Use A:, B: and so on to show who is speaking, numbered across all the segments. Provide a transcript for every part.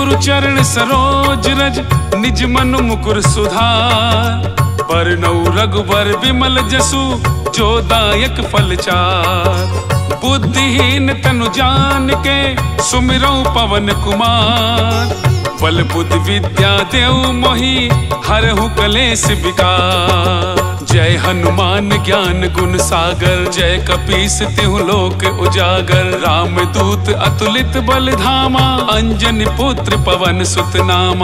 A: गुरु चरण सरोज रज निज मनु मुकुर सुधार। बरनऊ रघुबर विमल जसु जो दायक फल चार। बुद्धिहीन तनु जान के सुमिरौ पवन कुमार। बल बुद्धि विद्या देव मोहि हरहु कलेश विकार। जय हनुमान ज्ञान गुण सागर जय कपीस तिहु लोक उजागर। राम दूत अतुलित बल धामा अंजनी पुत्र पवन सुत नामा।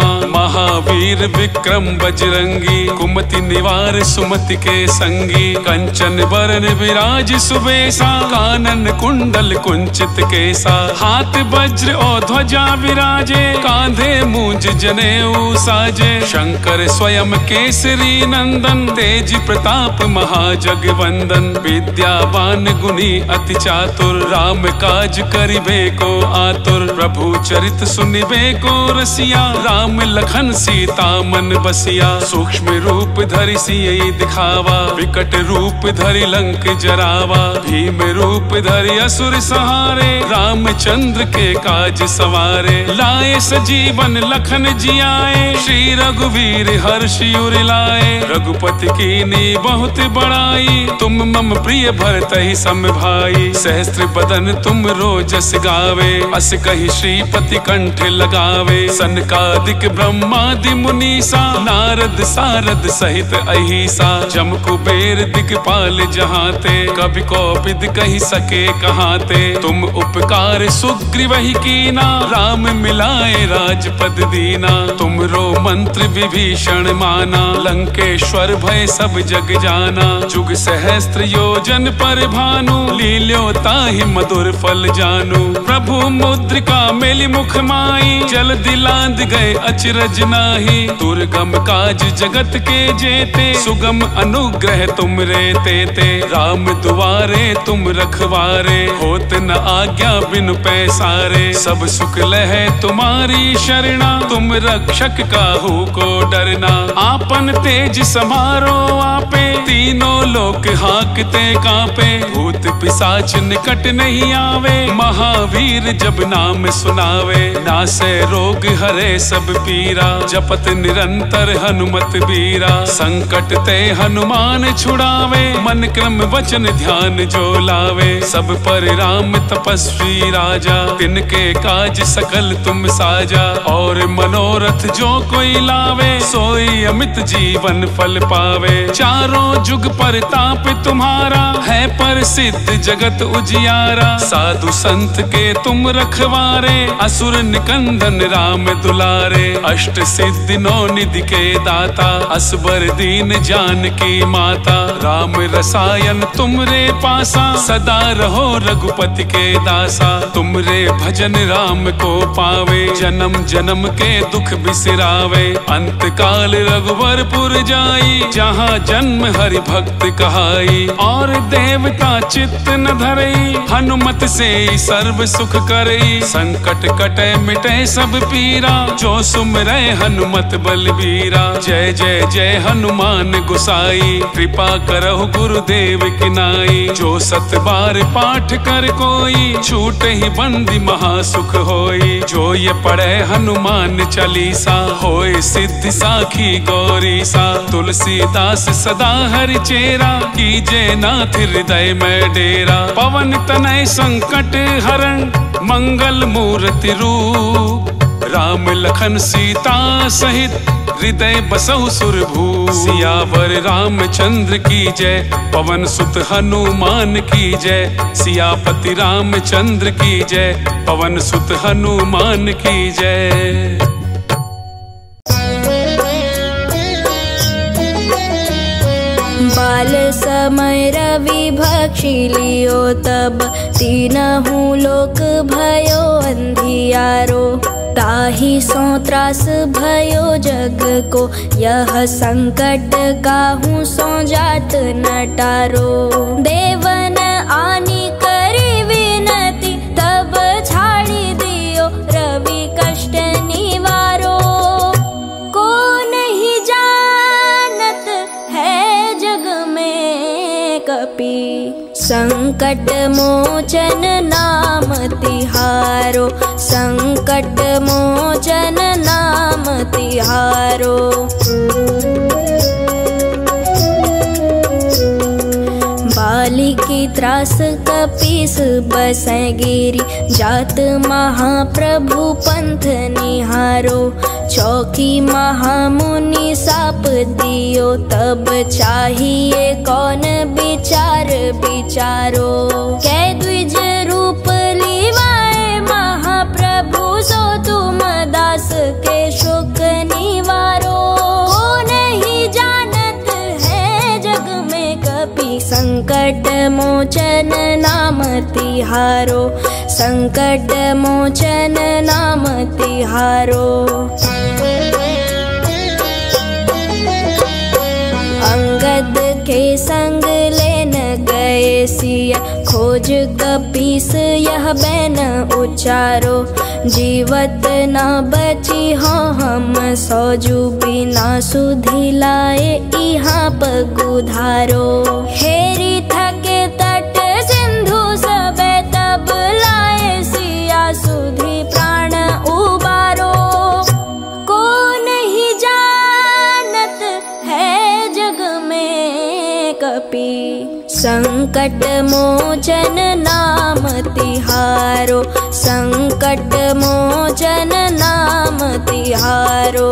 A: महावीर विक्रम बजरंगी कुमति निवार सुमति के संगी। कंचन बरन विराज सुबेसा कानन कुंडल कुंचित केसा। हाथ वज्र और ध्वजा विराजे कांधे मूंज जनेऊ साजे। शंकर स्वयं केसरी नंदन तेज प्रताप महाजगवंदन। विद्यावान गुणी अति चातुर राम काज करिबे को आतुर। प्रभु चरित सुनिबे को रसिया राम लखन सीता मन बसिया। सूक्ष्म रूप धरि सियहि दिखावा विकट रूप धरि लंक जरावा। भीम रूप धरि असुर सहारे रामचंद्र के काज सवारे। लाए सजीवन लखन जियाए श्री रघुवीर हर्षि उर लाए। रघुपति कीनी बहुत बड़ाई तुम मम प्रिय भरतहि सम भाई। सहस्त्र बदन तुम रोजस गावे अस कहि श्रीपति कंठ लगावे। सनकादिक ब्रह्मादि मुनीसा नारद सारद सहित अहिसा। जम कुबेर दिगपाल जहाते कवि कोविद कहि सके कहाते। तुम उपकार सुग्रीवहि कीना राम मिलाए राजपद दीना। तुमरो मंत्र विभीषण माना लंकेश्वर भय सब जग जाना। जुग सहस्त्र योजन पर भानु लील्यो ताहि मधुर फल जानू। प्रभु मुद्रिका मेलि मुख माई जल दिलांद गए अचरज नाही। दुर्गम काज जगत के जेते सुगम अनुग्रह तुम रे तेते। राम दुआरे तुम रखवारे होत न आज्ञा बिनु पैसारे। सब सुख लहै तुम्हारी शरणा तुम रक्षक काहू को डरना। आपन तेज समारो आपे तीनों लोक हाकते कांपे। भूत पिशाच निकट नहीं आवे महावीर जब नाम सुनावे। नासे रोग हरे सब पीरा जपत निरंतर हनुमत बीरा। संकट ते हनुमान छुड़ावे मन क्रम वचन ध्यान जो लावे। सब पर राम तपस्वी राजा तिनके काज सकल तुम साजा। और मनोरथ जो कोई लावे सोई अमित जीवन फल पावे। चारों जुग परताप तुम्हारा है प्रसिद्ध जगत उजियारा। साधु संत के तुम रखवारे असुर निकंदन राम दुलारे। अष्ट सिद्धि नौ निधि के दाता असबर दीन जानकी माता। राम रसायन तुमरे पासा सदा रहो रघुपति के दासा। तुमरे भजन राम को पावे जन्म जन्म के दुख बिसरावे। अंत काल रघुवरपुर जाई जहाँ जन्म हरि भक्त कहाई। और देवता चित्त न धरई हनुमत से सर्व सुख करई। संकट कटे मिटे सब पीरा जो सुमरै हनुमत बलबीरा। जय जय जय हनुमान गोसाई कृपा करहु गुरुदेव की नाई। जो सत बार पाठ कर कोई छूट ही बंदी महासुख होई। जो ये पढ़े हनुमान चालीसा होए सिद्धि साखी गौरी सा। तुलसीदास सदा हरि चेरा कीजे नाथ हृदय में डेरा। पवन तनय संकट हरण मंगल मूर्ति रूप। राम लखन सीता सहित हृदय बसहु सुरभूप। सियावर रामचंद्र की जय पवन सुत हनुमान की जय। सियापति रामचंद्र की जय पवन सुत हनुमान की जय।
B: बाल समय रवि भक्षी लियो तब तीनहु लोक भयो अंधियारो। ताहि सो त्रास भयो जग को यह संकट काहू सो जात न टारो। देवन आनी करी विनती तब छाड़ी दियो रवि कष्ट निवारो। को नहीं जानत है जग में कपि संकट संकट मोचन नाम तिहारो, संकट मोचन नाम तिहारो। बाली की त्रास कपीस बसै गिरी, जात महाप्रभु पंथ निहारो। चौकी महामुनि साप दियो, तब चाहिए कौन विचार विचारो। कै द्विज रूप लीवाए महाप्रभु, सो तुम दास के शोक निवारो। को नहीं जानत है जग में कपि, संकट मोचन नाम तिहारो, संकट मोचन नाम तिहारो। अंगद के संग लेन गए सिया, खोज कपीस यह बैन उचारो। जीवत न बची हो हम सौजू, बिना सुधि लाए इहाँ पगुधारो। हेरी थके तट सिंधु सबे, तब लाए सिया सुधि प्राण उबारो। को नहीं जानत है जग में कपि, संकट मोचन नाम तिहारो, संकट मोचन नाम तिहारो।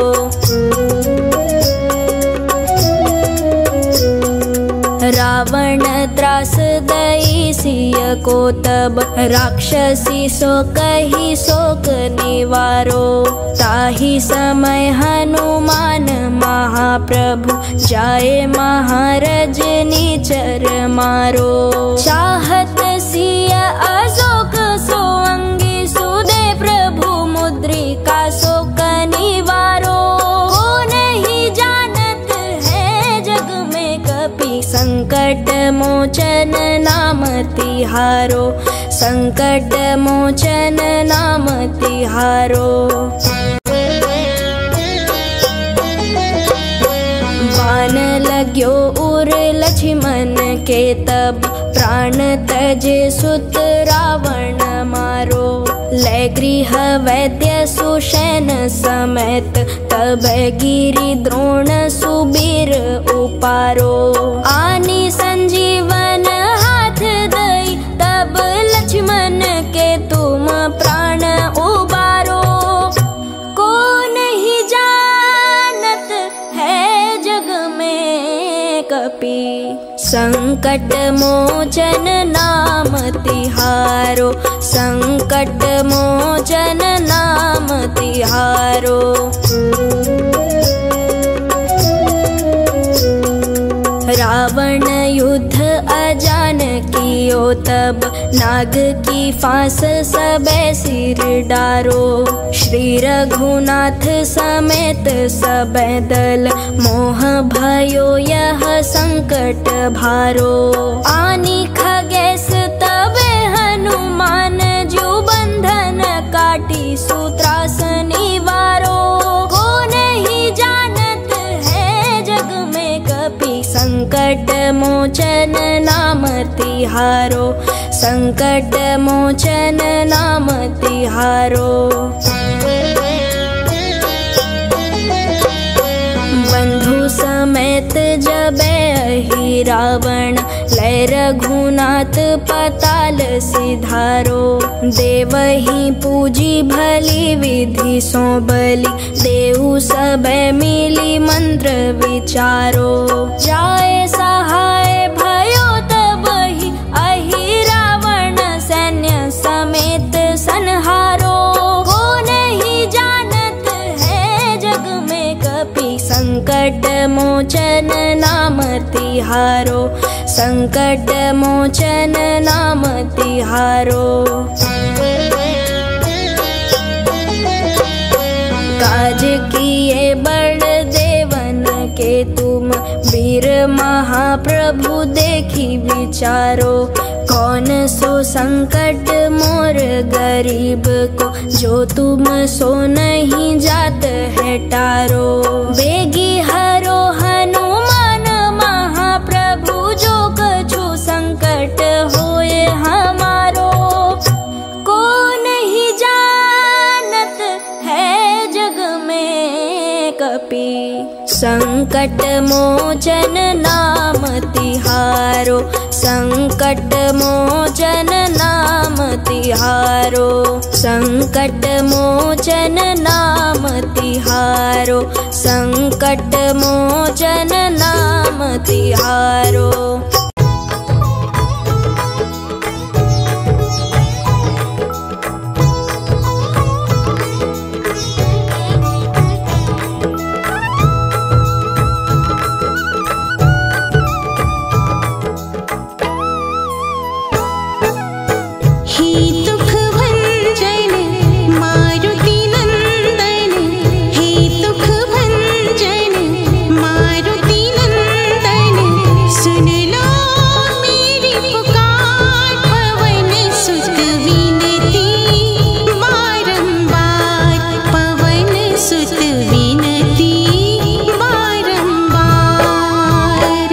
B: रावण त्रास दई सिय को, तब राक्षसी सो कही शोक निवारो। ताहि समय हनुमान महाप्रभु, जाए महाराज निचर मारो। चाहत सिय अशोक सो अंगी, सुदे प्रभु मुद्रिका शोक निवारो। को नहीं जानत है जग में कपि, संकट मोचन नाम तिहारो, संकट मोचन नाम तिहारो। बाण लाग्यो उर लक्ष्मण के, तब प्राण तजे सुत रावण मारो। लै गृह वैद्य सुषेण समेत, तब गिरि द्रोण सुबीर उपारो। आनी संजीवन हाथ दई, तब लक्ष्मण के तुम प्राण उबारो। को नहीं जानत है जग में कपि, संकट मोचन नाम तिहारो, संकट मोचन नाम तिहारो। रावण युद्ध अजान कियो, तब नाग की फांस सबे सिर डारो। श्री रघुनाथ समेत सबे दल, मोह भयो यह संकट भारो। आनी खगेश तबे हनुमान, जो बंधन काटी सूत्रास निवारो। को नहीं जानत है जग में कपि, संकट मोचन नाम तिहारो, संकट मोचन नाम तिहारो। बंधु समेत जबे अहि रावण, लै रघुनाथ पताल सिधारो। देवहि पूजी भली विधि सो बलि, देहु सबे मिली मंत्र विचारो। जाए सहाय भयो तब ही, अहि रावण सैन्य समेत संहारो। को नहीं जानत है जग में कपि, संकट मोचन नाम तिहारो, संकट मोचन नाम तिहारो। काज किए बड़ देवन के तुम, वीर महाप्रभु देखी विचारो। कौन सो संकट मोर गरीब को, जो तुम सो नहीं जात है टारो। बेगी हरो हनुमान महाप्रभु, जो कछु संकट होए संकट मोचन नाम तिहारो, संकट मोचन नाम तिहारो, संकट मोचन नाम तिहारो, संकट मोचन नाम तिहारो।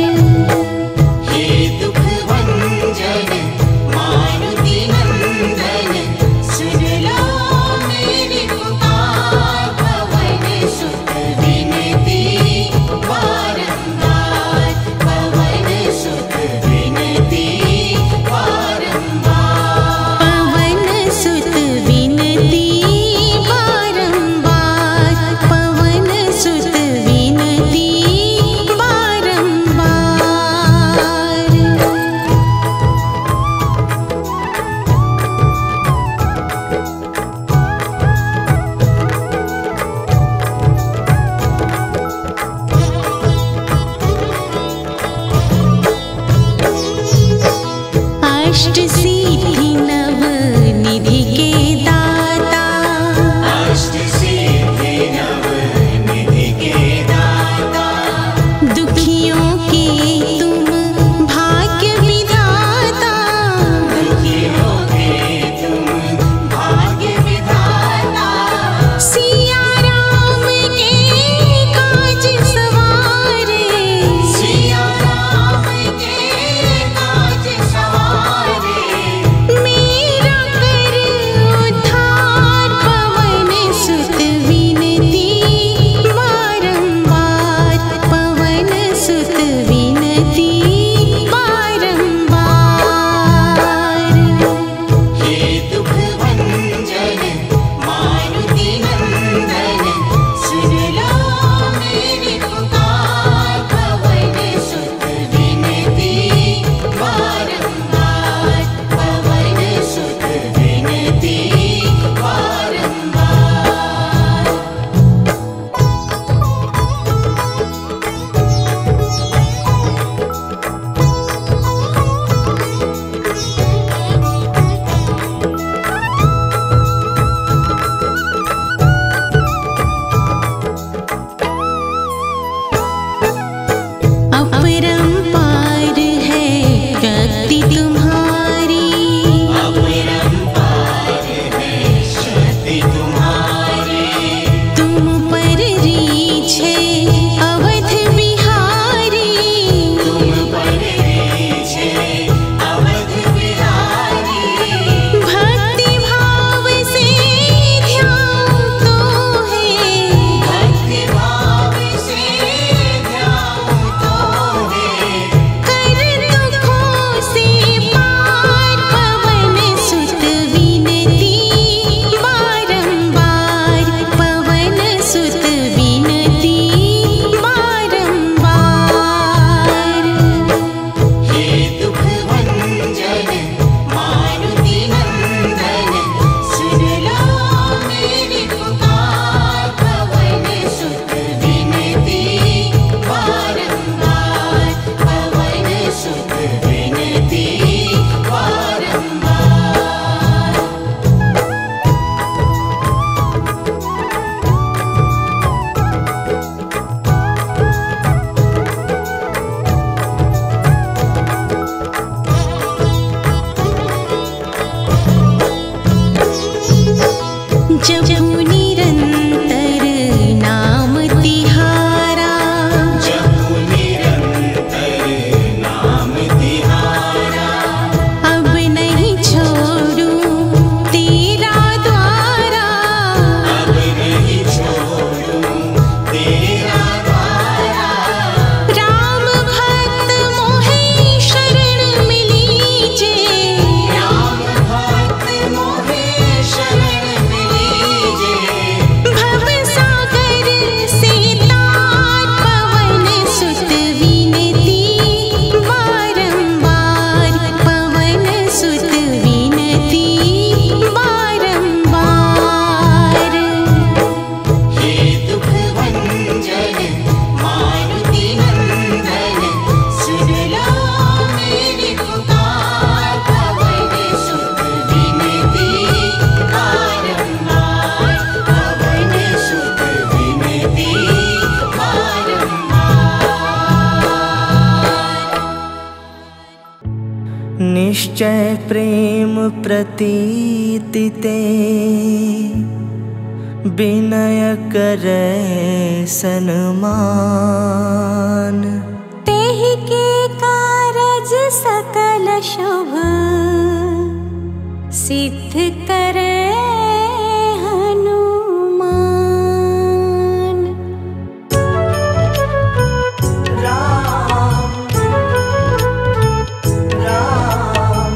C: हे दुख भंजन मारुति नंदन, निश्चय प्रेम प्रतीति ते विनय करे सन्मान।
D: तेहि के कारज सकल शुभ सिद्ध करे हनुमान।
C: राम राम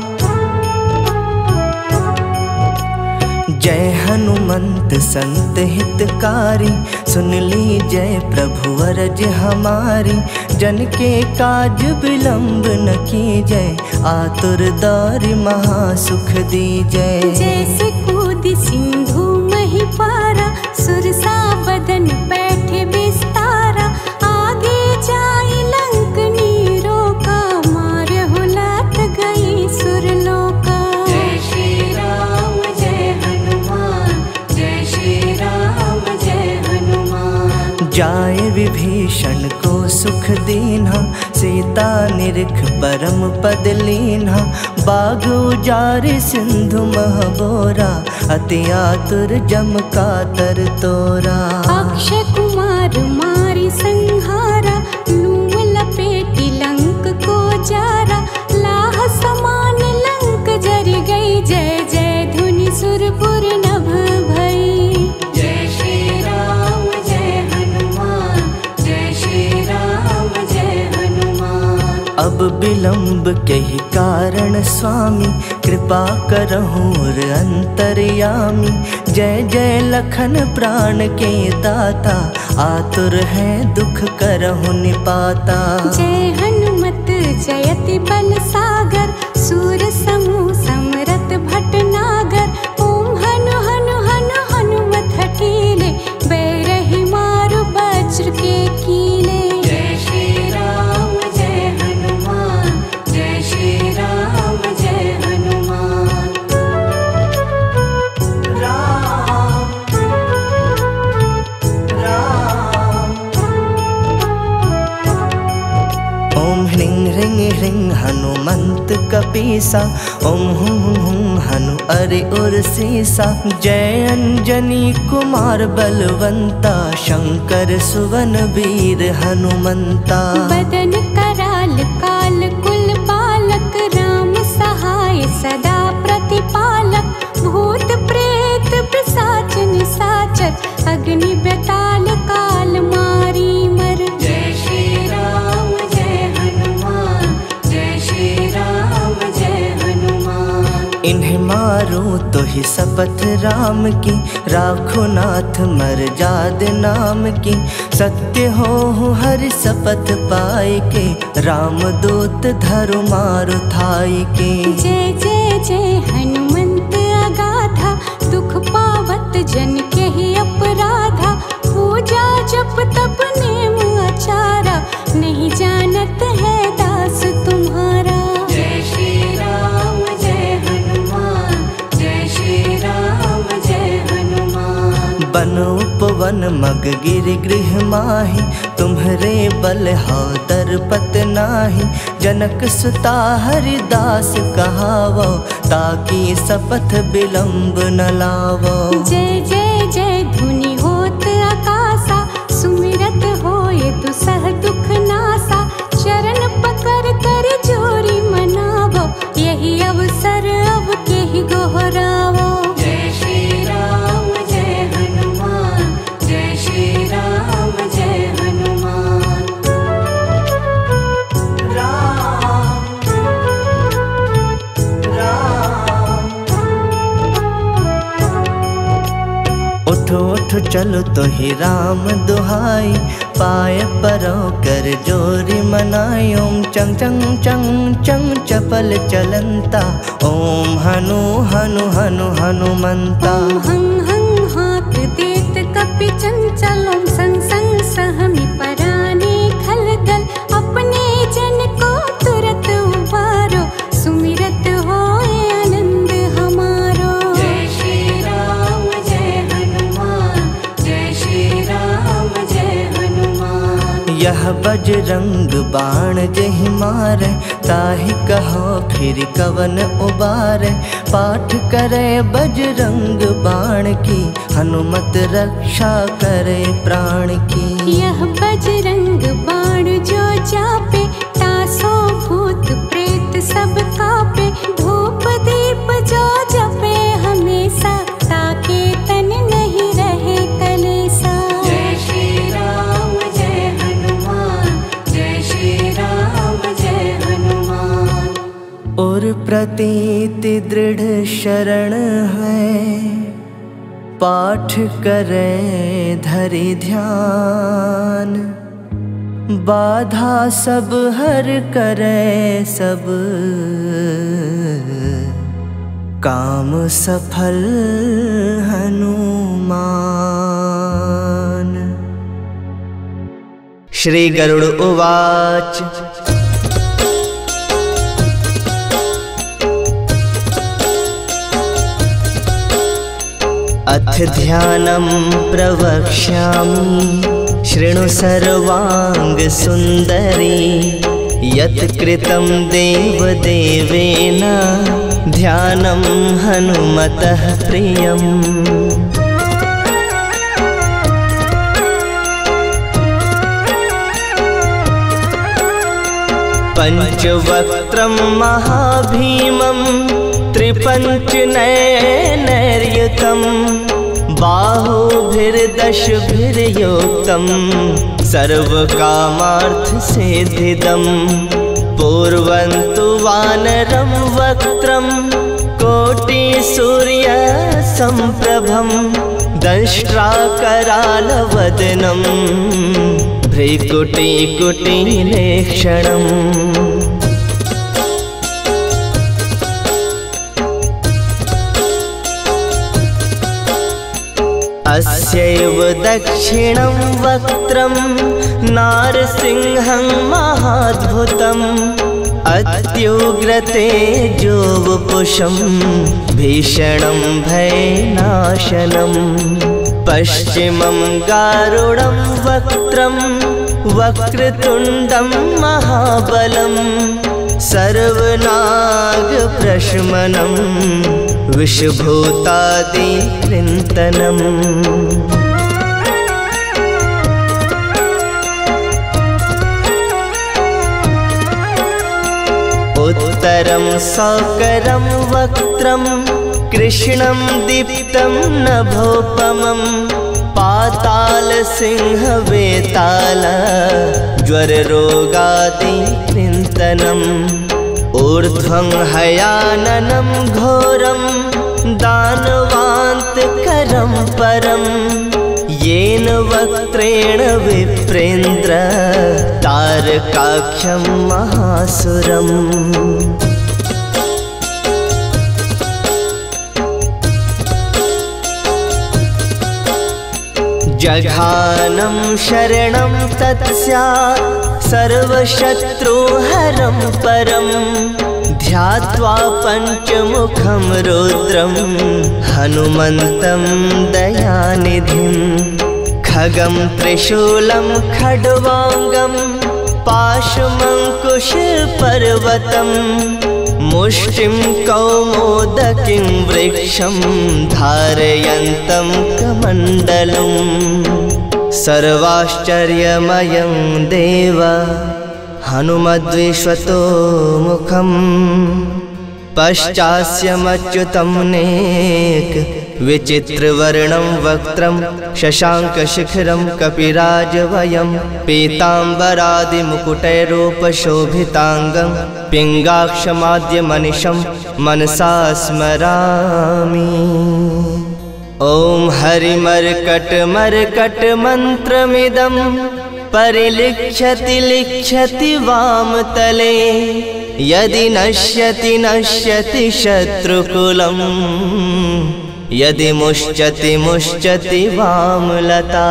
C: जय हनुमंत संत हितकारी, सुन लीजय प्रभु अरज हमारी। जन के काज विलंब न कीजय, आतुर दारि महासुख दीजय।
D: जैसे कूद सिंधु मही पारा, सुरसा बदन बैठे बिस्तारा। आगे जाई लंक नीरो का, मारहु लात गई सुरलोका। जय श्री राम जय हनुमान, जय श्री राम जय हनुमान।
C: जाय विभीषण को सुख दीन्हा, सीता निरख परम पद लीन्हा। बाग उजारि सिंधु मह बोरा, अति आतुर जम कातर तोरा।
D: अक्षय कुमार मारी संहारा, लूम लपेटी लंक को जारा। लाह समान लंक जर गई, जय जय धुनि सुरपुर नभ भई। जय श्री राम जय हनुमान, जय श्री राम जय हनुमान।
C: अब विलंब कहि कारण स्वामी, कृपा करहु अंतर्यामी। जय जय लखन प्राण के दाता, आतुर है दुख करहु निपाता।
D: जय हनुमत जयति बल सागर, सूर समूह समरथ भटनागर। ओम हनु हनु हनु हनुमत हठीले, बैरहि मारु वज्र के कीले। जय श्री राम जय हनुमान, जय श्री राम जय हनुमान।
C: राम राम ओम ह्रीं ह्रीं ह्रीं हनुमंत कपीसा, ओम हुं हुं हुं हनु अरि उर सीसा। जय अंजनी कुमार बलवंता, शंकर सुवन वीर हनुमंता।
D: बदन कराल काल कुल बालक, राम सहाय सदा प्रतिपालक। भूत प्रेत पिशाच निशाचर, अग्नि बेताल काल मारी मर। जय श्री राम जय हनुमान, जय श्री राम जय हनुमान।
C: इन्हें मारो तो ही शपथ राम की, राखो नाथ मर्याद नाम की। सत्य हो हरि शपथ पाए के, राम दूत धरु मारु थाई के।
D: जय जय जय हनुमंत अगाधा, दुख पावत जन के ही अपराधा। पूजा जप तप नेम आचारा, नहीं जानत है दास तुम्हारा। जय श्री राम जय हनुमान, जय श्री राम जय हनुमान।
C: बन उपवन मग गिर गृह माहि, तुम्हरे बल हाउ दरपत नाही। जनक सुता हरिदास कहावो, ताकि शपथ विलंब न लावो।
D: जय जय जय धुनि होत आकाशा, सुमिरत होय दुसह दुख नासा। चरण पकड़ कर जोरी मनावो, यही अवसर अब केहि गोहरावो। जय श्री राम जय हनुमान, जय श्री राम जय हनुमान।
C: राम राम उठो उठो चलो तो ही राम दुहाई। पाय परो कर जोरी मनाई। ओम चंग चंग चंग चंग चपल चलंता, ओम हनु हनु हनु हनुमंता।
D: ओम हं हं हाक देत कपि चंचल, ओम संग संग सहमि पराने खलदल। अपने जन को तुरत उबारो, सुमिरत होए आनंद हमारो। जय श्री राम जय हनुमान, जय श्री राम जय हनुमान।
C: यह बजरंग बाण जहि मारे, ताहि कहो फिर कवन उबारे। पाठ करे बजरंग बाण की, हनुमत रक्षा करे प्राण की।
D: यह बजरंग बाण जो जापे, तासो भूत प्रेत सब कापे। धूप दीप जो जपे हमेशा, ताके तन नहीं रहे कलेसा। जय श्री राम जय हनुमान, जय श्री राम जय हनुमान।
C: और प्रतीति दृढ़ शरण है, पाठ करे धरि ध्यान। बाधा सब हर करे सब, काम सफल हनुमान। श्री गरुड़ उवाच अथ ध्यानं प्रवक्ष्यामि, शृणु सर्वांग सुंदरी। यत् कृतं देवदेवेन, ध्यानं हनुमतः प्रियम्। पंचवक्त्रं महाभीमं, त्रिपञ्चनयनैर्युतं। बाहुभिर्दशभिर्युक्तं, सर्वकामार्थसिद्धिदम्। पूर्वन्तु वानरं वक्त्रं, कोटिसूर्यसम्प्रभं। दंष्ट्राकरालवदनं, भ्रिकुटिकुटिलेक्षणम्। अस्यैव दक्षिणं वक्त्रं, नारसिंहं महाद्भुतम्। अत्युग्रतेजोवपुषं, भीषणं भयनाशनम्। पश्चिमं गारुडं वक्त्रं, वक्रतुण्डं महाबलम्। सर्वनागप्रशमनं, विषभूतादिकृन्तनम्। उत्तरं सौकरं वक्त्रं, कृष्णं दीप्तं नभोपमम्। पातालसिंहवेताल, ज्वररोगादिकृन्तनम्। ऊर्ध्वं हयाननं घोरं, दानवान्तकरं परम्। येन वक्त्रेण विप्रेन्द्र, तारकाख्यं महासुरम्। जघानं शरणं तत्स्यात्, सर्वशत्रुहरं परम्। ध्यात्वा पञ्चमुखं रुद्रं, हनुमन्तं दयानिधिं। खगं त्रिशूलं खड्वाङ्गं, पाशमङ्कुशपर्वतं। मुष्टिं कौमोदकीं वृक्षं, धारयन्तं कमण्डलम्। सर्वाश्चर्यमयं देव, हनुमद्विश्वतो मुखम्। पश्चास्यमच्युतं नेक, विचित्रवर्णं वक्त्रं। शशाङ्कशिखरं कपिराजवयं, पीताम्बरादिमुकुटैरूपशोभिताङ्गं। पिङ्गाक्षमाद्यमनिशं, मनसा स्मरामि। ॐ हरिमर्कटमर्कटमन्त्रमिदं, परिलिख्यति लिख्यति वामतले। यदि नश्यति नश्यति शत्रुकुलम्, यदि मुश्चति मुश्चति वामलता।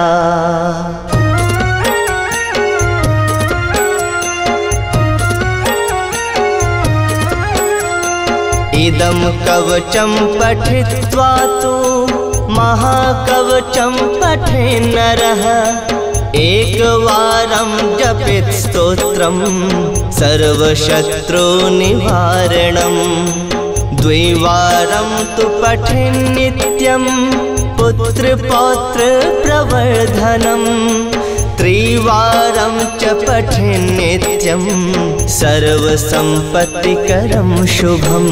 C: इदं कवचं पठित्वा तु, महाकवचं पठेन्नरः। एकवारं जपेत् स्तोत्रं सर्वशत्रुनिवारणं द्विवारं तु पठेन् नित्यं पुत्रपौत्रप्रवर्धनं त्रिवारं च पठेन् नित्यं सर्वसम्पत्तिकरं शुभम्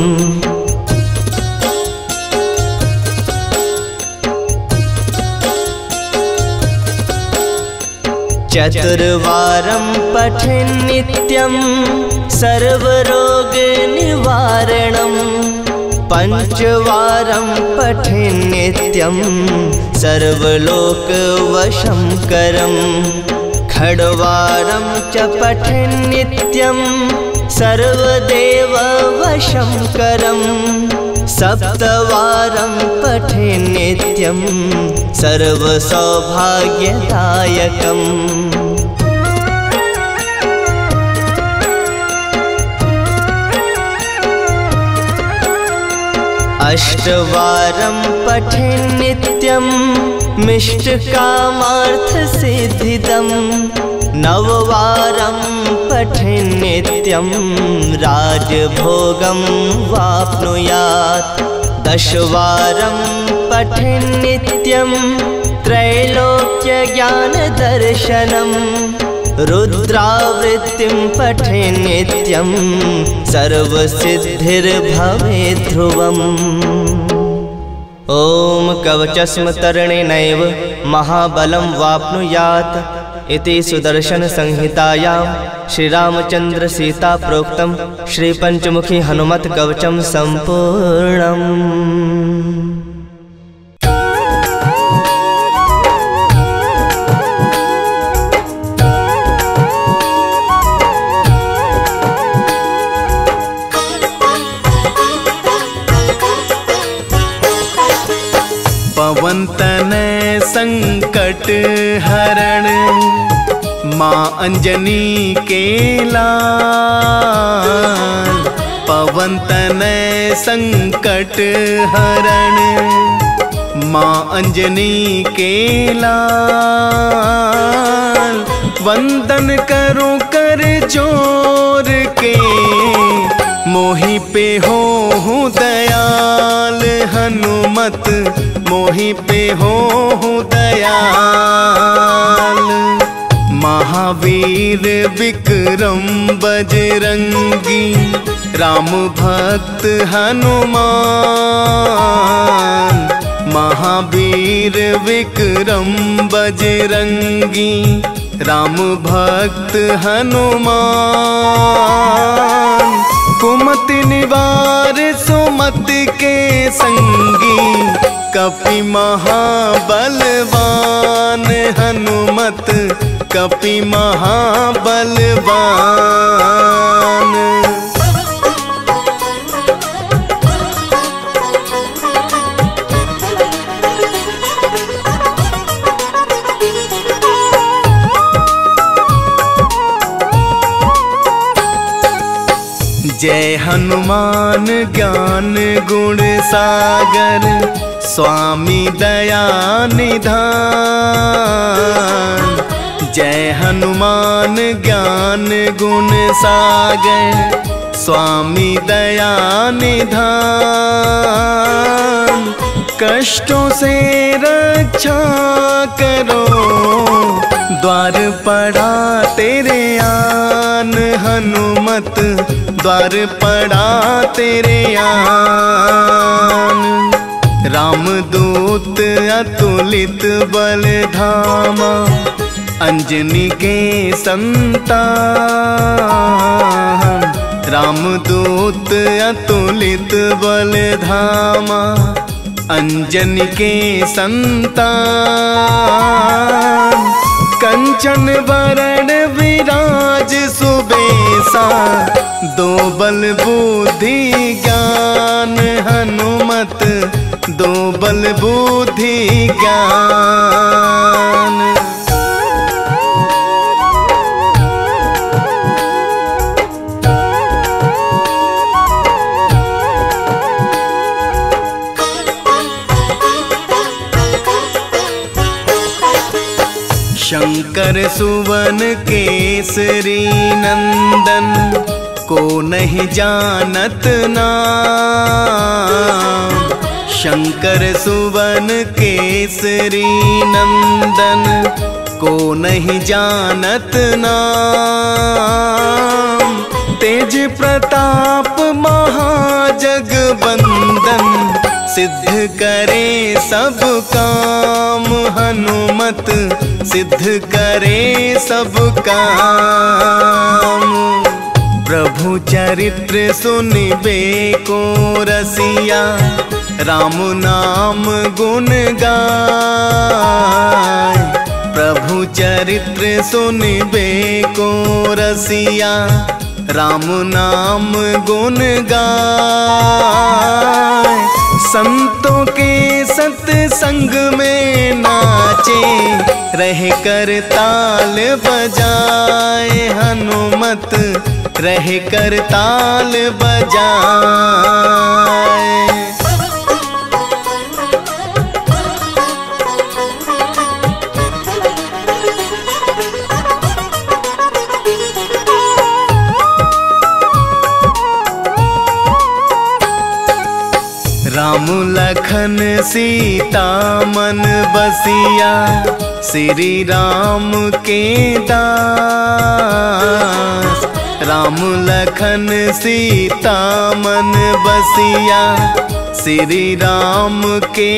C: चतुर्वारं पठेन् नित्यं सर्वरोगनिवारणं पंचवारं पठेन् नित्यं सर्वलोकवशंकरं षड्वारं च पठेन् नित्यं सर्वदेववशंकरं सप्तवारं पठेन् नित्यं सर्वसौभाग्यदायकम् अष्टवारं पठेन् नित्यं मिष्टकामार्थसिद्धिदं नववारं पठेन् नित्यं राजभोगं वाप्नुयात् दशवारं पठेन् नित्यं त्रैलोक्यज्ञानदर्शनं रुद्रावृत्तिं पठेन् नित्यं सर्वसिद्धिर्भवेत् ध्रुवम् ॐ कवचस्म तरणेनैव महाबलं वाप्नुयात् इति सुदर्शन संहितायां श्रीरामचंद्र सीता प्रोक्तं श्रीपंचमुखी हनुमत कवचं संपूर्णम्।
E: पवनतनय संकट हरण माँ अंजनी के लाल पवनतनय संकट हरण माँ अंजनी के लाल वंदन करूं कर जोर के मोहि पे हो दयाल हनुमत मोहि पे हो दयाल महावीर विक्रम बजरंगी राम भक्त हनुमान महावीर विक्रम बजरंगी राम भक्त हनुमान कुमति निवार सुमति के संगी कपि महाबलवान हनुमत कपि महाबलवान जय हनुमान ज्ञान गुण सागर स्वामी दया निधान जय हनुमान ज्ञान गुण सागर स्वामी दया निधान कष्टों से रक्षा करो द्वार पड़ा तेरे आन हनुमत द्वार पड़ा तेरे आन रामदूत अतुलित बल धामा अंजनी के संतान रामदूत अतुलित बल धामा अंजनी के संतान कंचन वरण विराज सुबेसा दो बल बुद्धि ज्ञान हनुमत दो बल बुद्धि ज्ञान शंकर सुवन केसरी नंदन, को नहीं जानत नाम। शंकर सुवन केसरी नंदन, को नहीं जानत नाम। तेज प्रताप महाजगबंदन, सिद्ध करे सब काम। हनुमत सिद्ध करे सब काम। प्रभु चरित्र सुनिबे को रसिया, राम नाम गुण गाय। प्रभु चरित्र सुनिबे को रसिया, राम नाम गुण गाय। संतों के सत्संग में नाचे, रह कर ताल बजाए। हनुमत रह कर ताल बजाए। राम लखन सीता मन बसिया, श्री राम के दास। राम लखन सीता मन बसिया, श्री राम के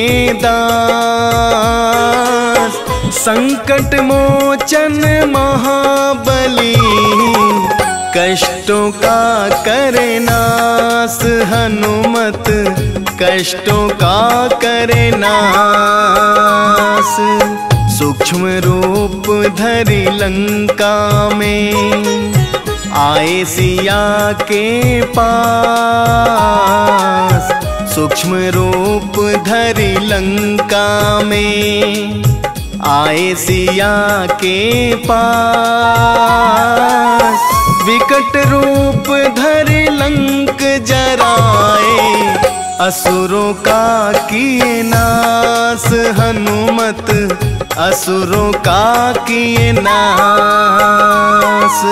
E: दास। संकट मोचन महाबली, कष्टों का करे नाश। हनुमत कष्टों का करे नाश। सूक्ष्म रूप धरि लंका में, आए सिया के पास। सूक्ष्म रूप धरि लंका में, आए सिया के पास। विकट रूप धरि लंक जराए, असुरों का किए नाश। हनुमत असुरों का किए नाश।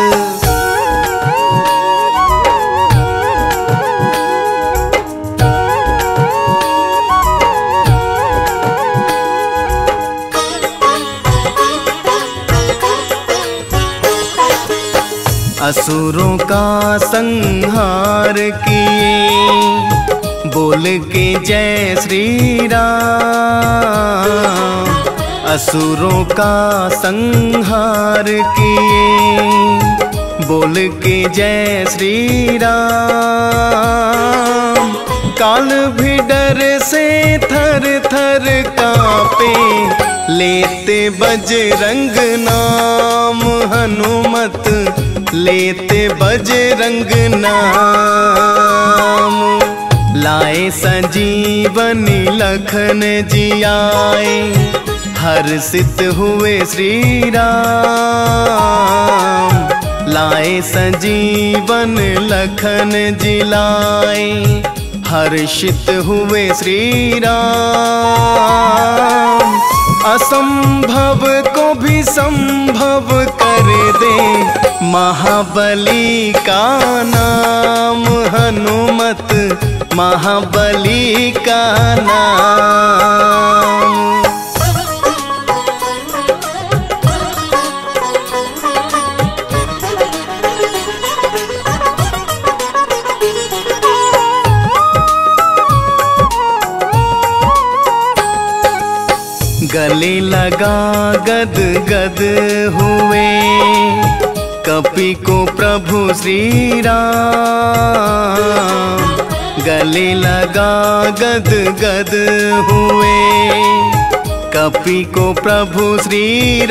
E: असुरों का संहार किए, बोल के जय श्री राम। असुरों का संहार किए, बोल के जय श्री राम। काल भी डर से थर थर कांपे, लेते बजरंग नाम। हनुमत लेते बजरंग नाम। लाए संजीवनी लखन जियाए, हर्षित हुए श्री राम। लाए संजीवन लखन जिलाए, हर्षित हुए श्री राम। असंभव को भी संभव कर दे, महाबली का नाम। हनुमत महाबली का नाम। गले लगा गद गद हुए, कपि को प्रभु श्री राम। गले लगा गद गद हुए, कपि को प्रभु श्री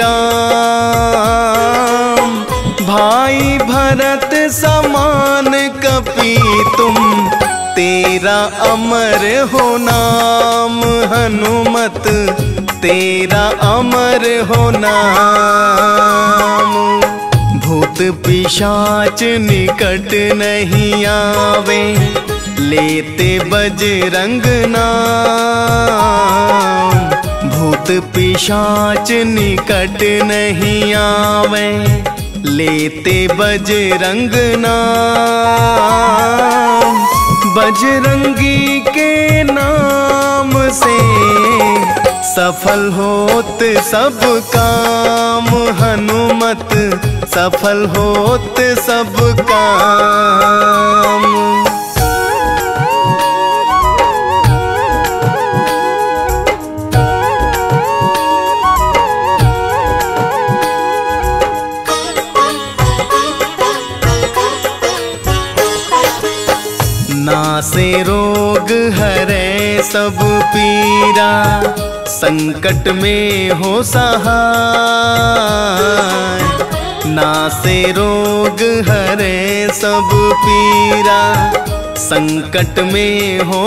E: राम। भाई भरत समान कपि तुम, तेरा अमर हो नाम। हनुमत तेरा अमर हो नाम। भूत पिशाच निकट नहीं आवे, लेते बजरंग नाम। भूत पिशाच निकट नहीं आवे, लेते बजरंग नाम। बजरंगी के नाम से सफल होत सब काम, हनुमत सफल होत सब काम। नासे रोग हरे सब पीरा, संकट में हो सहाय। नासे रोग हरे सब पीरा, संकट में हो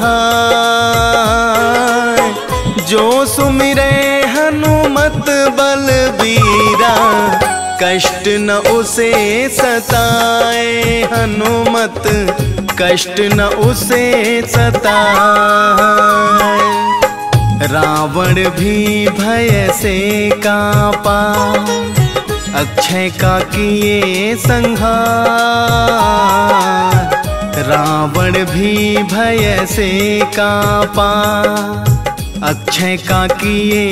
E: सहाय। जो सुमिरे हनुमत बलबीरा, कष्ट न उसे सताए। हनुमत कष्ट न उसे सताए। रावण भी भय से कांपा, अक्षय का किए संहार। रावण भी भय से कांपा, अक्षय का किए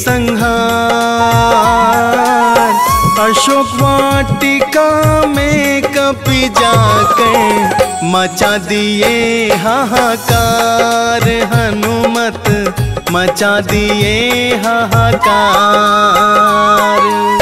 E: संहार। अशोक वाटिका में कपि जाकर मचा दिए हाहाकार। हनुमत मचा दिए हाहाकार।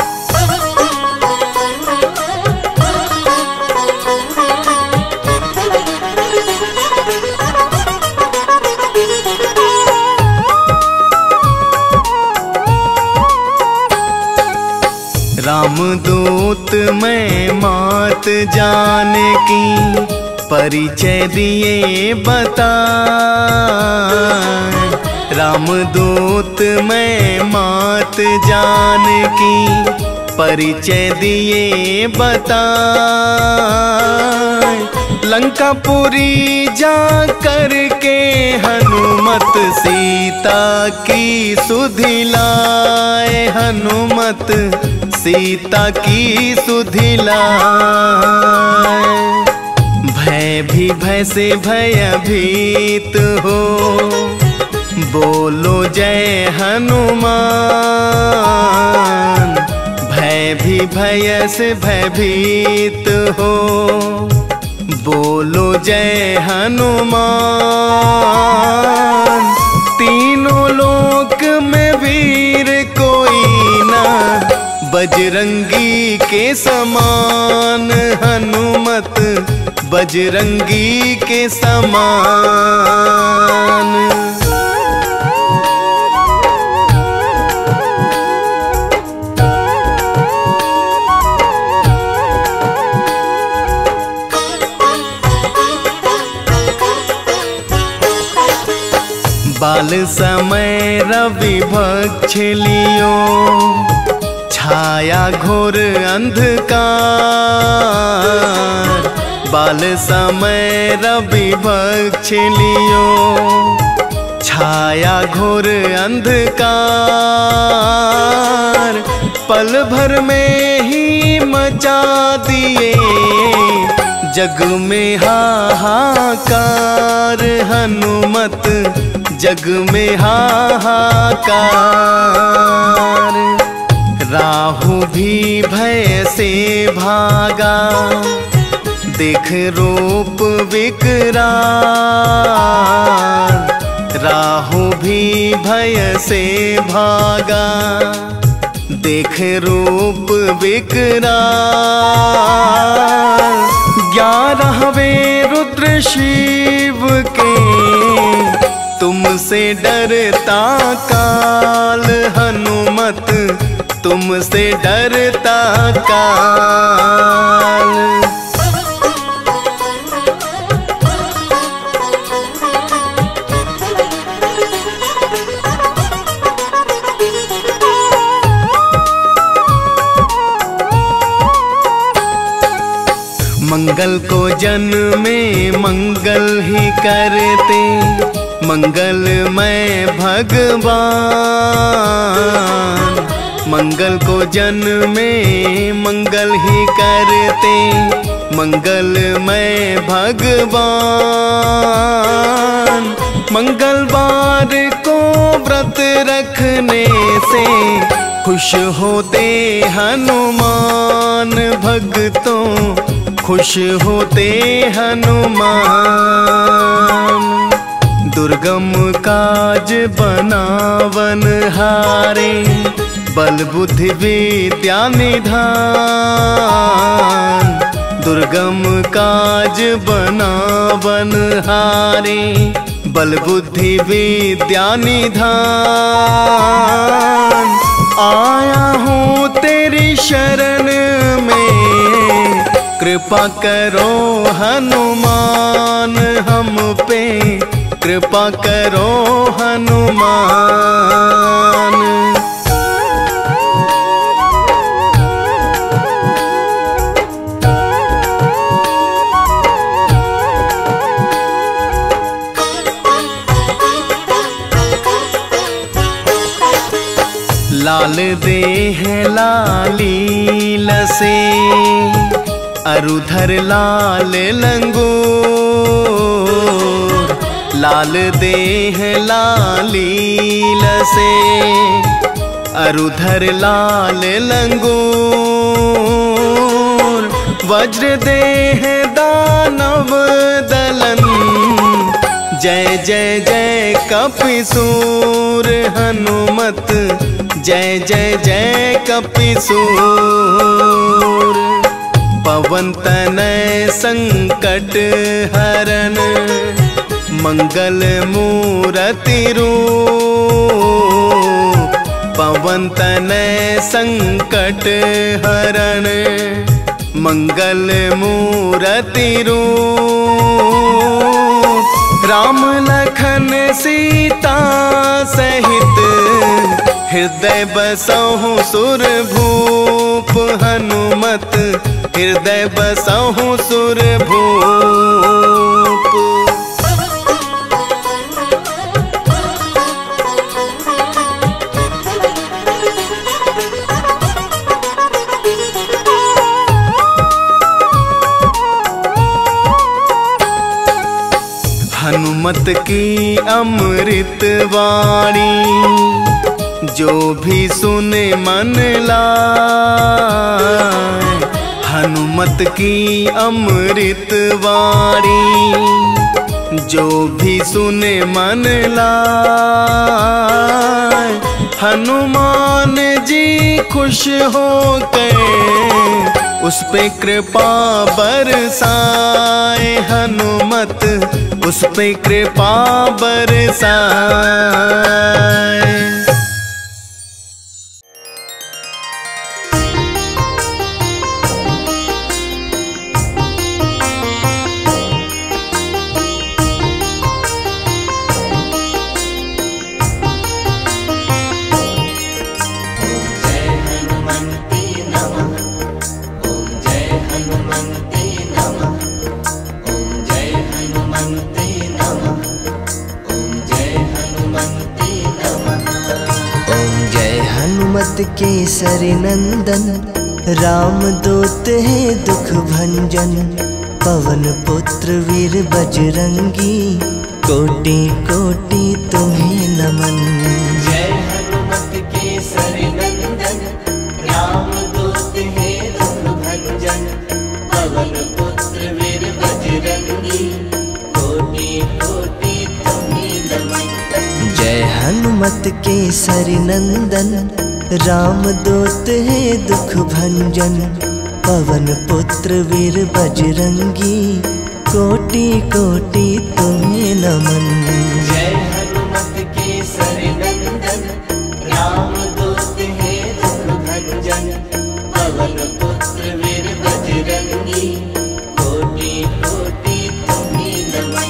E: रामदूत मैं मात जान की, परिचय दिए बता। रामदूत मैं मात जान की, परिचय दिए बता। लंकापुरी जा कर के हनुमत सीता की सुधि लाए। हनुमत सीता की सुधि लाए। भय भी भय से भयभीत हो, बोलो जय हनुमान। भय भी भय से भयभीत हो, बोलो जय हनुमान। तीनों लोक में वीर कोई ना, बजरंगी के समान। हनुमत बजरंगी के समान। बाल समय रवि भक्ष लियो, छाया घोर अंधकार। बाल समय रवि भक्ष लियो, छाया घोर अंधकार। पल भर में ही मचा दिए, जग में हाहाकार। हनुमत जग में हाहाकार। राहु भी भय से भागा, देख रूप विकराल। राहु भी भय से भागा, देख रूप विकराल। 11वें रुद्र शिव के, तुमसे डरता काल। हनुमत तुमसे डरता काल। मंगल को जन में मंगल ही करते, मंगलमय भगवान, मंगल को जन्म में मंगल ही करते। मंगलमय भगवान, मंगलवार को व्रत रखने से खुश होते हनुमान। भक्तों खुश होते हनुमान। दुर्गम काज बनावन हारे, बल बुद्धि विद्या निधान। दुर्गम काज बनावन हारे, बल बुद्धि विद्या निधान। आया हूँ तेरी शरण में, कृपा करो हनुमान हम पे, कृपा करो हनुमान। लाल देह लाली लसे, अरुधर लाल लंगूर। लाल देह लाली लसे, अरुधर लाल लंगूर। वज्र देह दानव दलन, जय जय जय कपिसूर। हनुमत जय जय जय कपिसूर। पवन तनय संकट हरण, मंगल मूरति रूप। पवन तनय संकट हरण, मंगल मूरति रूप। राम लखन सीता सहित, हृदय बसहु सुरभूप। हनुमत हृदय बसहु सुरभूप। हनुमत की अमृत वाणी, जो भी सुने मन लाए। हनुमत की अमृत वाणी, जो भी सुने मन लाए। हनुमान जी खुश हो गए, उस पे कृपा बरसाए। हनुमत उस पे कृपा बरसाए।
C: केसरी नंदन, राम दूत है दुख भंजन। पवन पुत्र वीर बजरंगी, कोटि कोटि तुम्हें नमन।
F: जय हनुमत केसरी नंदन, राम दूत है दुख भंजन। पवन पुत्र वीर बजरंगी, कोटि कोटि तुम्हें नमन।
C: जय हनुमत केसरी नंदन, राम दूत है दुख भंजन। पवन पुत्र वीर बजरंगी, कोटि कोटि तुम्हें नमन।
F: जय हनुमत केसरी नंदन, राम दूत है दुख भंजन। पवन पुत्र वीर बजरंगी, कोटि कोटि तुम्हें नमन।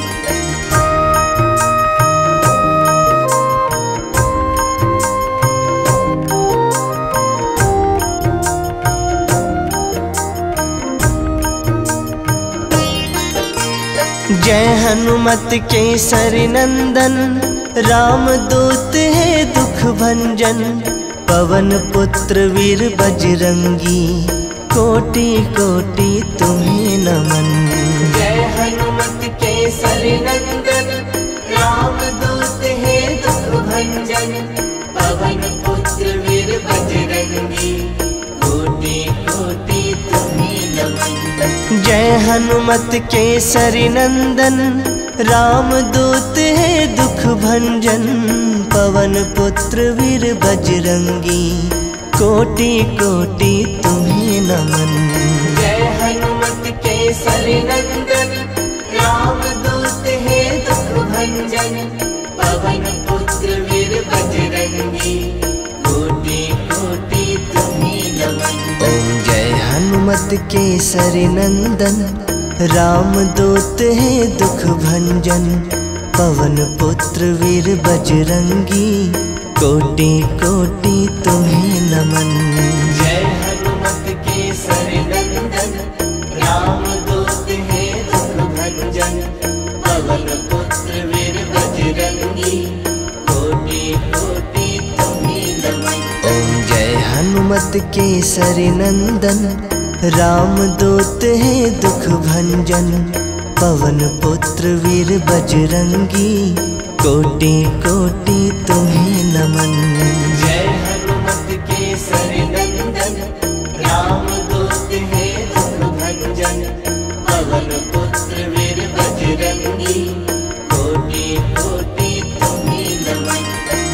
C: जय हनुमत केसरी नंदन, राम दूत है दुख भंजन, पवन पुत्र वीर बजरंगी, कोटि कोटि तुम्हें नमन।
F: जय हनुमत केसरी नंदन, राम दूत है दुख भंजन, पवन पुत्र वीर बजरंगी, कोटि कोटि तुम्हें नमन।
C: जय हनुमत केसरी नंदन, राम दूत है दुख भंजन, पवन पुत्र वीर बजरंगी, कोटि कोटि तुम्हें नमन।
F: जय हनुमत केसरी नंदन, राम दूत है दुख भंजन, पवन पुत्र वीर बजरंगी, कोटि कोटि तुम्हें नमन।
C: ओम जय हनुमत केसरी नंदन, राम दूत है दुख भंजन, पवन पुत्र वीर बजरंगी, कोटि कोटि तुम्हें नमन।
F: जय हनुमत केसरी नंदन, राम दूत है दुख भंजन, पवन पुत्र वीर बजरंगी, कोटि कोटि तुम्हें नमन।
C: ओम जय हनुमत केसरी नंदन, राम दूत है दुख भंजन, पवन पुत्र वीर बजरंगी, कोटि कोटि तुम्हें नमन।
F: जय हनुमत केसरी नंदन, राम दूत है दुख भंजन, पवन पुत्र वीर बजरंगी, कोटि कोटि तुम्हें नमन।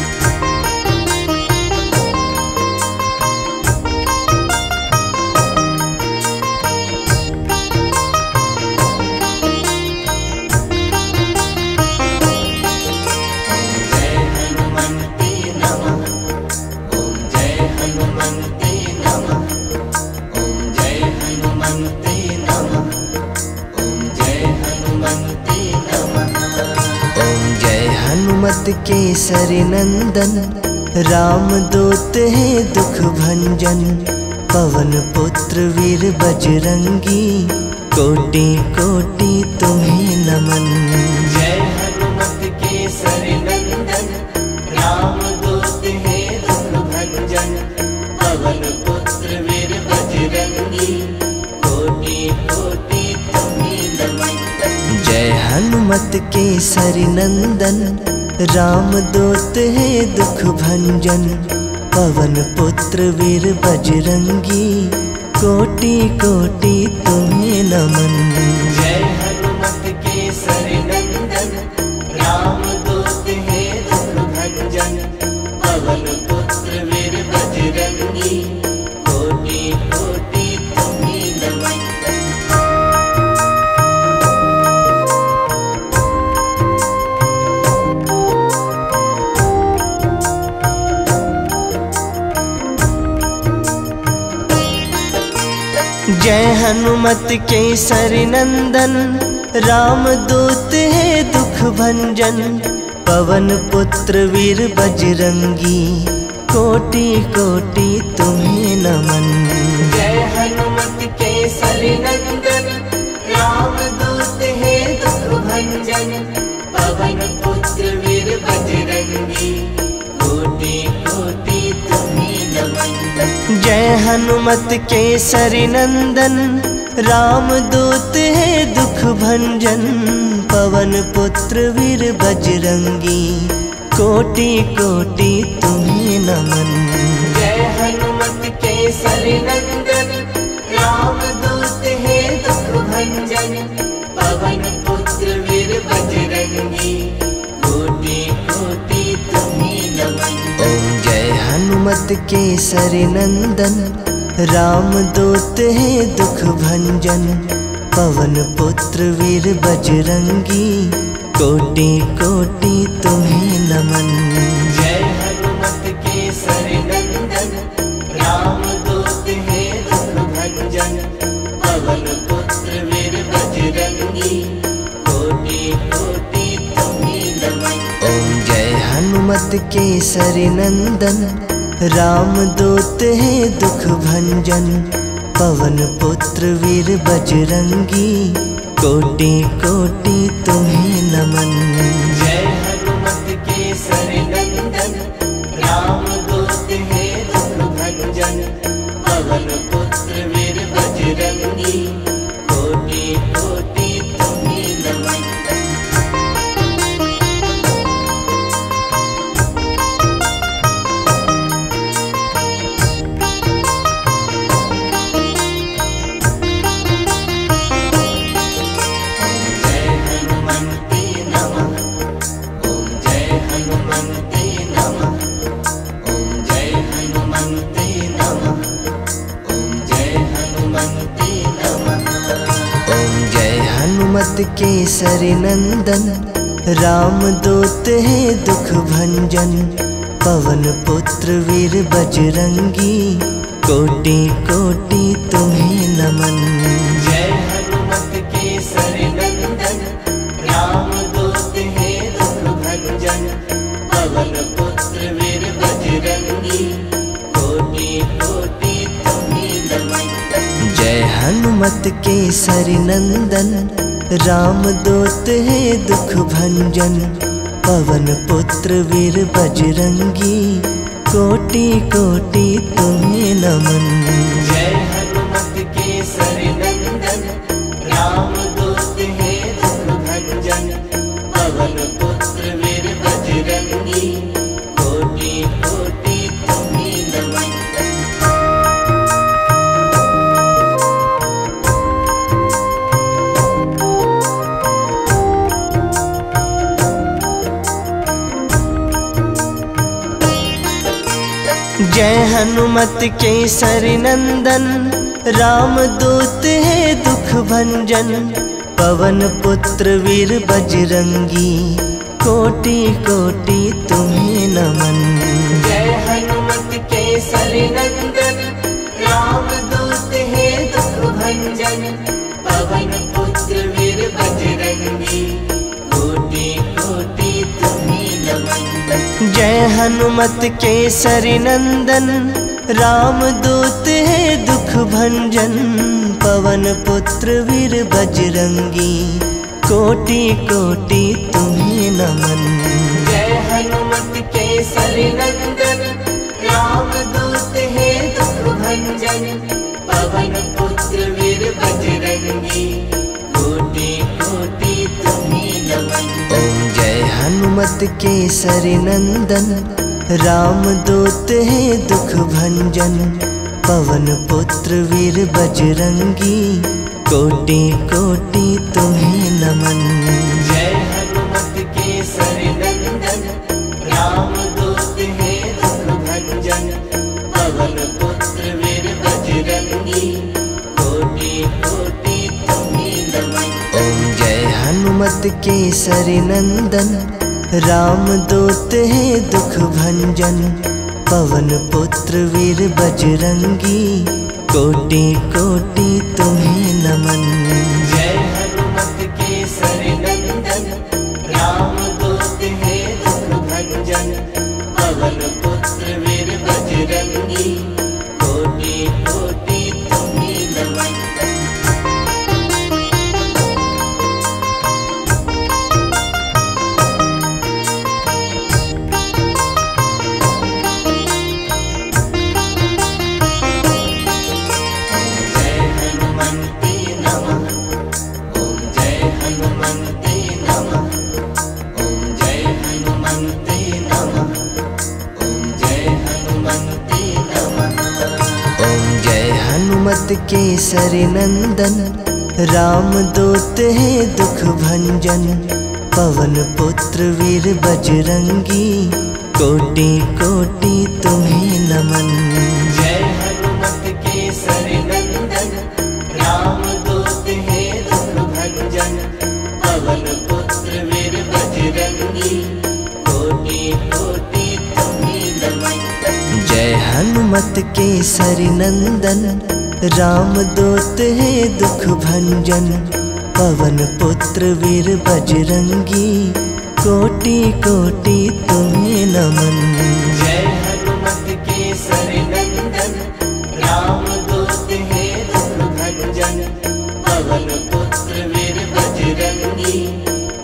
C: हनुमत केसरी नंदन, राम दूत है दुख भंजन, पवन पुत्र वीर बजरंगी, कोटि कोटि तुम्हें नमन।
F: जय हनुमत केसरी नंदन, राम दूत है दुख भंजन, पवन पुत्र वीर बजरंगी, कोटि कोटि तुम्हें नमन।
C: जय हनुमत केसरी नंदन, राम दूत है दुख भंजन, पवन पुत्र वीर बजरंगी, कोटि कोटि तुम्हें नमन।
F: जय हनुमत केसरी नंदन, राम दूत है दुख भंजन, पवन पुत्र वीर बजरंगी, कोटि कोटि तुम्हें नमन।
C: जय हनुमत केसरी नंदन, राम दूत है दुख भंजन, पवन पुत्र वीर बजरंगी, कोटि कोटि तुम्हें नमन।
F: जय हनुमत केसरी नंदन, राम दूत है दुख भंजन, पवन पुत्र वीर बजरंगी, कोटि कोटि तुम्हें नमन।
C: जय हनुमत केसरी नंदन, राम दूत है दुख भंजन, पवन पुत्र वीर बजरंगी, कोटि कोटि तुम्हें नमन।
F: जय हनुमत केसरी नंदन, राम दूत है दुख भंजन, पवन पुत्र वीर बजरंगी, कोटि कोटि तुम्हें नमन।
C: ओम जय हनुमत केसरी नंदन, राम दूत है दुख भंजन, पवन पुत्र वीर बजरंगी, कोटि कोटि तुम्हें नमन।
F: जय हनुमत केसरी नंदन, राम दूत है दुख भंजन, पवन पुत्र वीर बजरंगी, कोटि कोटि तुम्हें नमन।
C: ओम जय हनुमत केसरी नंदन, राम दूत है दुख भंजन, पवन पुत्र वीर बजरंगी, कोटि कोटि तुम्हें नमन।
F: जय हनुमत केसरी नंदन, राम दूत है दुख भंजन। पवन पुत्र वीर बजरंगी, कोटि कोटि तुम्हें नमन।
C: केसरी नंदन, राम दूत है दुख भंजन। पवन पुत्र वीर बजरंगी, कोटि कोटि तुम्हें नमन।
F: जय हनुमत केसरी नंदन, राम दूत है दुख भंजन। पवन पुत्र वीर बजरंगी, कोटि कोटि तुम्हें नमन।
C: जय हनुमत केसरी नंदन, राम दूत है दुख भंजन। पवन पुत्र वीर बजरंगी, कोटि कोटि तुम्हें नमन।
F: जय हनुमत केसरी नंदन, राम दूत है दुख भंजन। पवन पुत्र वीर बजरंगी, कोटि कोटि तुम्हें नमन।
C: जय हनुमत केसरी नंदन, राम दूत है दुख भंजन। पवन पुत्र वीर बजरंगी, कोटि कोटि तुम्हें नमन।
F: जय हनुमत केसरी नंदन, राम दूत है दुख भंजन। पवन पुत्र वीर बजरंगी, कोटि कोटि तुम्हें नमन।
C: जय हनुमत केसरी नंदन, राम दूत है दुख भंजन। पवन पुत्र वीर बजरंगी, कोटि कोटि तुम्हें नमन।
F: जय हनुमत केसरी नंदन, राम दूत है दुख भंजन। पवन पुत्र वीर बजरंगी, कोटि कोटि तुम्हें नमन।
C: ओम जय हनुमत केसरी नंदन, राम दूत है दुख भंजन। पवन पुत्र वीर बजरंगी, कोटि कोटि तुम्हें नमन।
F: जय हनुमत केसरी नंदन, राम दूत है दुख भंजन। पवन पुत्र वीर बजरंगी, कोटि कोटि तुम्हें नमन।
C: ओम जय हनुमत केसरी नंदन, राम दूत है दुख भंजन। पवन पुत्र वीर बजरंगी, कोटि कोटि तुम्हें नमन।
F: जय हनुमत केसरी नंदन, राम दूत है दुख भंजन। पवन पुत्र वीर बजरंगी, कोटि कोटि तुम्हें नमन।
C: केसरी नंदन, राम दूत है दुख भंजन। पवन पुत्र वीर बजरंगी, कोटि कोटि तुम्हें नमन।
F: जय हनुमत केसरी नंदन, राम दूत है दुख भंजन। पवन पुत्र वीर बजरंगी, कोटि कोटि तुम्हें नमन।
C: जय हनुमत केसरी नंदन, राम दूत है दुख भंजन। पवन पुत्र वीर बजरंगी, कोटि कोटि तुम्हें नमन।
F: जय हनुमत केसरी नंदन, राम दूत है दुख भंजन। पवन पुत्र वीर बजरंगी,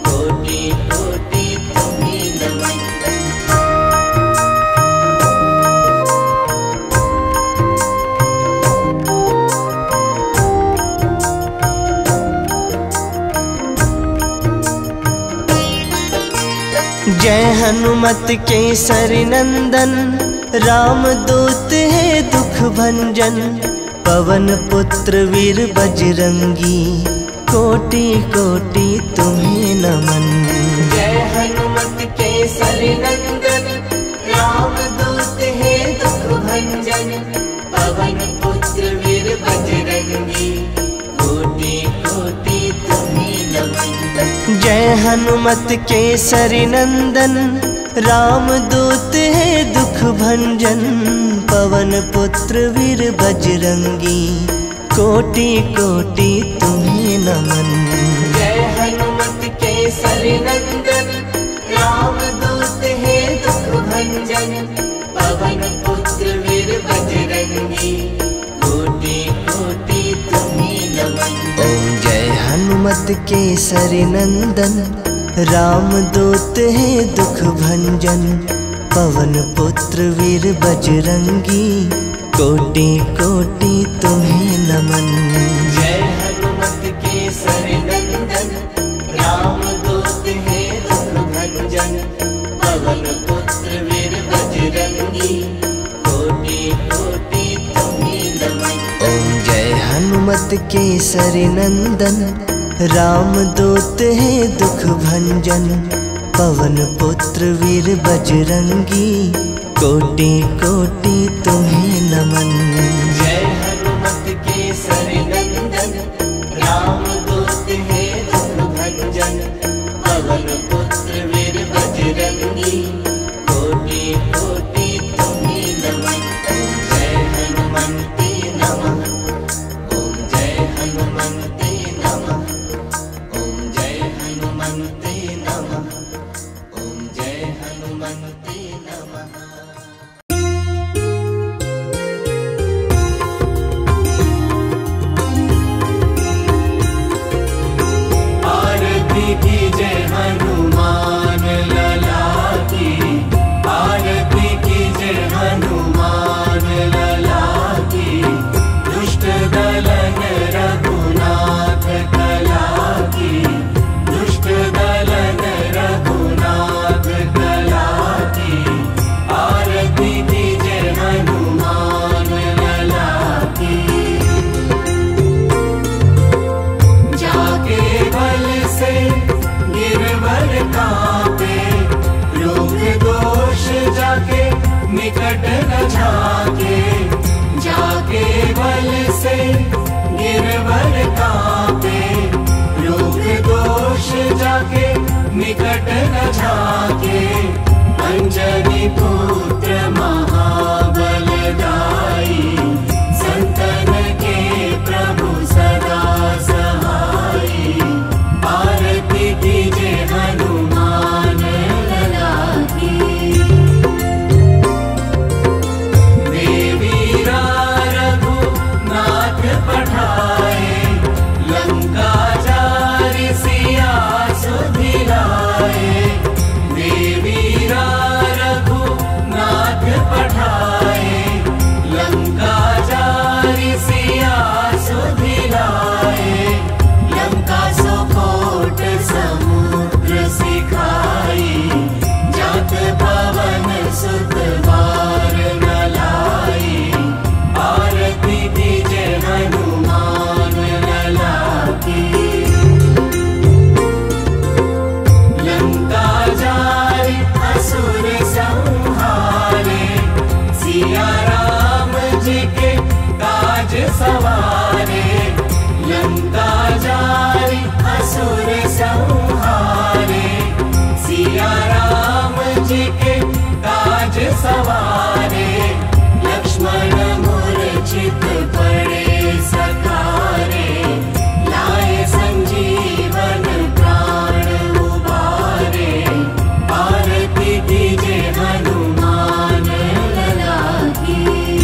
C: जय हनुमत केसरी नंदन, राम दूत है दुख भंजन। पवन पुत्र वीर बजरंगी, कोटि कोटि तुम्हें नमन।
F: जय हनुमत केसरी नंदन, राम दूत है दुख भंजन। पवन पुत्र वीर बजरंगी, कोटि कोटि तुम्हें नमन।
C: जय हनुमत केसरी नंदन, राम दूत है दुख भंजन। पवन पुत्र वीर बजरंगी, कोटि कोटि तुम्हें नमन।
F: जय हनुमत केसरी नंदन, राम दूत है दुख भंजन। पवन पुत्र वीर बजरंगी, कोटि कोटि तुम्हें नमन।
C: ओम जय हनुमत केसरी नंदन, राम दूत है दुख भंजन। पवन पुत्र वीर बजरंगी, कोटि कोटि तुम्हें नमन।
F: जय हनुमत केसरी नंदन, राम दूत है दुख भंजन। पवन पुत्र वीर बजरंगी, कोटि कोटि तुम्हें नमन।
C: ओम जय हनुमत केसरी नंदन, राम दूत है दुख भंजन। पवन पुत्र वीर बजरंगी, कोटि कोटि तुम्हें नमन।
F: जय हनुमत केसरी नंदन, राम दूत है दुख भंजन। पवन पुत्र वीर बजरंगी, कोटि कोटि तुम्हें नमन। जय हनुमते नमः। ओम जय हनुमते नमः। ओम जय हनुमते नमः। ओम जय हनुमते नमः। आरती कीजय हनुमान लला की, आरती कीजय हनुमान लला की। दुष्ट दलन रघुनाथ कला की, दुष्ट दलन रघुनाथ कला की। आरती कीजय हनुमान लला की। जाके बल से गिरवर कांपे, रोग दोष जाके निकट न झाके। जाके बल से गिरवर कांपे, रोग दोष जाके निकट न झाके। अंजनी पुत्र महाबलदाई, संतन के प्रभु सदा सहाई। आरती कीजय हनुमान लला की। देवीरा रघुनाथ पठाए, लंका जारि सिया सुधिलाए। देवीरा रघुनाथ पठाए, लंका जारि सिया सुधिलाए। लंका सोकोट समुद्र सिखाई, जात पवन सुत बार न लाई। आरती कीजय हनुमान लला की। लंका जारि असुर संहारे, सिया राम जी के काज सवारे। लंका जारि असुर संहारे, सिया राम जी के काज सवारे। लक्ष्मण मूर्छित पड़े सखारे, लाए संजीवन प्राण उबारे। आरती कीजय हनुमान लला की।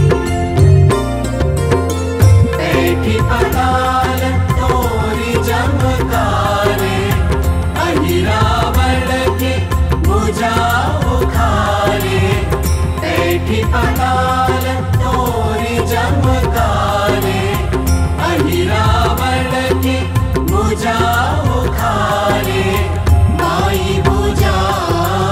F: बैठी पताल तोरी जमकारे, अहिरावण की भुजा उखारे। बैठी पताल तोरी जमकारे, अहिरावण की भुजा उखारे। माई भुजा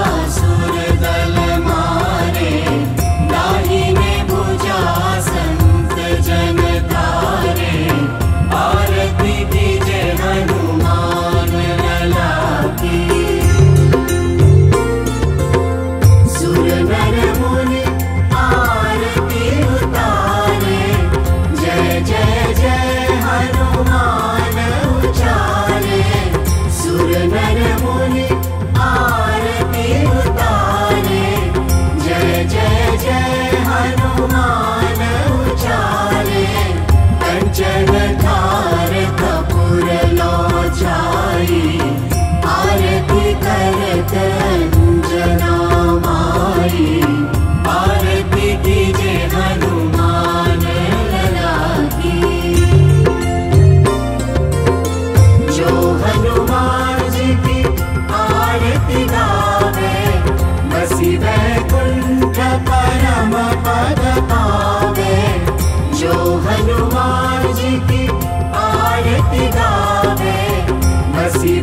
F: वैकुंठ परम पद पावे, जो हनुमान जी की आरती गावे, बसी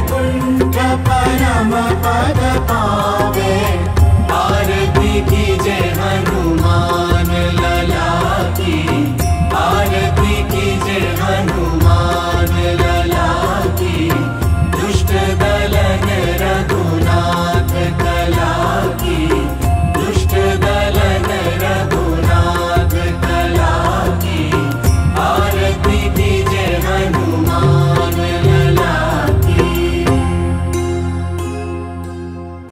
F: वैकुंठ परम पद पावे। आरती कीजे